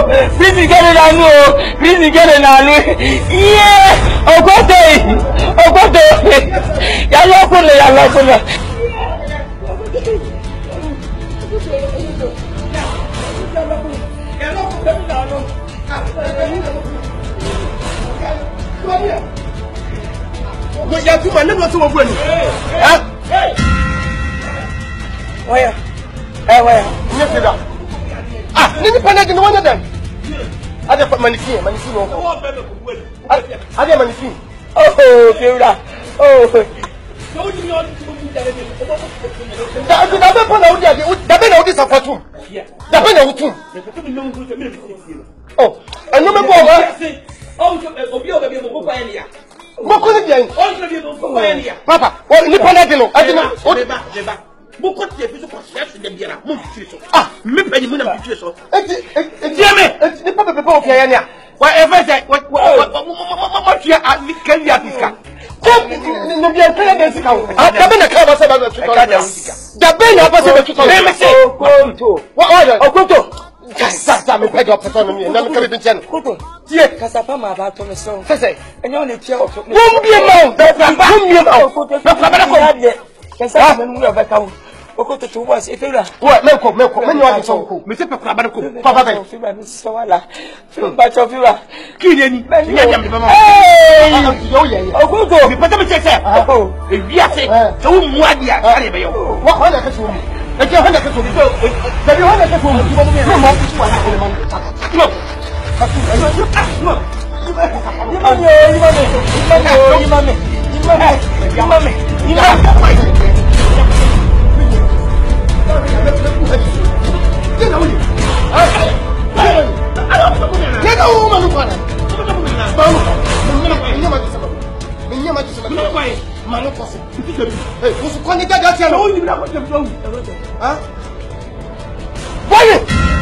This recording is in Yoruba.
Please get it on. Please get it on. Yeah. Ogote. Ya lokule. Ya tu mana tu semua buat ni? Waya. Ni tidak. Ni pandai jenis mana dah? Ada manisi no. Ada manisi. Oh, Fiora. Oh. Dah pandai udia. Dah pandai udia sahaja. Dah pandai udia. Oh, anu me buat. Moko ni dia. Papa, ni pandai jenis. Ada. Beaucoup de choses pour chercher des biens. Mon fils. Me paye mon ami fils. Jamais. Ne pas pas faire rien. Ouais, fait moi tu as quel dia piska. Ne bien faire des piska. D'abord na kaba ça va tout là. D'abord na pas ça tout là. Mais c'est Okonto. Ça me paye pas ton nom. Na me kabe bien. Okonto. Tiens, kasa pa ma ba to me so. C'est. Enyo le tia o. Combien mau? Okonto. Kasa me mu ya ba kawo. Okonto to was Fiora. Ouais, mais non ça ko. Mais c'est pas quoi ba ko. Papa ben. Fiora ni so wala. Fiora. Qui est ni? Il y a bien maman. Okonto. Mais pas me chercher. Et bien c'est. C'est où moi dia. Allez ben yo. Wa hana ka so. Et tu hana ka so. Dabi hana ka so. Voyez!